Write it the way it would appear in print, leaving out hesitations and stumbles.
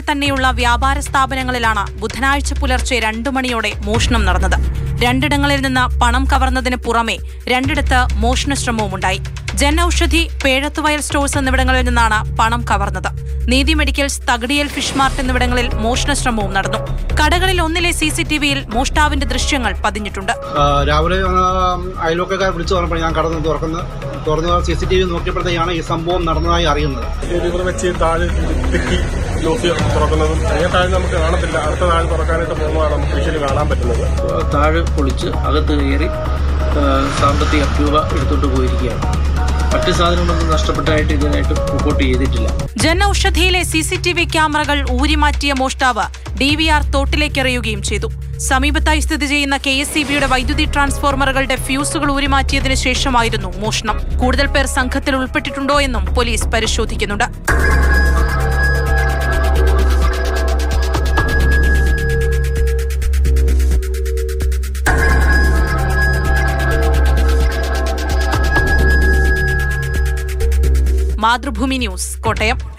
തന്നെയുള്ള വ്യാപാര സ്ഥാപനങ്ങളിലാണ് ബുധനാഴ്ച പുലർച്ചെ 2 മണിയോടെ മോഷണം നടന്നത്. 2 ഇടങ്ങളിൽ നിന്ന് പണം കവർന്നതിന് പുറമെ 2 മോഷണശ്രമവുമുണ്ടായി. ജൻ ഔഷധി, പേഴത്തുവയൽ സ്റ്റോഴ്സ് എന്നിവിടങ്ങളിൽ നിന്നാണ് പണം കവർന്നത്. നീതി മെഡിക്കൽസ്, തകടിയൽ ഫിഷ് മാർട്ട് എന്നിവിടങ്ങളിൽ മോഷണശ്രമവും നടന്നു. കടകളിൽ ഒന്നിലെ CCTVയിൽ മോഷ്ടാവിന്റെ ദൃശ്യങ്ങൾ പതിഞ്ഞിട്ടുണ്ട്. രാവിലെ അയൽവക്കക്കാർ വിളിച്ചു പറഞ്ഞപ്പോൾ ഞാൻ കടന്ന് തുറന്ന് CCTV നോക്കിയപ്പോഴത്തേക്കാണ് ഈ സംഭവം നടന്നതായി അറിയുന്നത്. തുറക്കുന്നതും താഴെ നമുക്ക് കാണത്തില്ല. അടുത്ത താഴെ തുറക്കാനായിട്ട് പോകുന്നതാണ് നമുക്ക് വിഷ്വല് കാണാൻ പറ്റുന്നത്. താഴെ പൊളിച്ച് അകത്ത് കയറി സാമ്പത്തിക രൂപ എടുത്തോണ്ട് പോയിരിക്കുകയാണ്. മറ്റു സാധനങ്ങളൊന്നും നഷ്ടപ്പെട്ടായിട്ട് ഇതിനായിട്ട് റിപ്പോർട്ട് ചെയ്തിട്ടില്ല. ജൻ ഔഷധിയിലെ CCTV ക്യാമറകൾ ഊരിമാറ്റിയ മോഷ്ടാവ് DVR തോട്ടിലേക്കെറിയുകയും ചെയ്തു. സമീപത്തായി സ്ഥിതി ചെയ്യുന്ന KSEBയുടെ വൈദ്യുതി ട്രാൻസ്ഫോർമറുകളുടെ ഫ്യൂസുകൾ ഊരിമാറ്റിയതിനു ശേഷമായിരുന്നു മോഷണം. കൂടുതൽ പേർ സംഘത്തിൽ ഉൾപ്പെട്ടിട്ടുണ്ടോ എന്നും പോലീസ് പരിശോധിക്കുന്നുണ്ട്. മാതൃഭൂമി ന്യൂസ്, കോട്ടയം.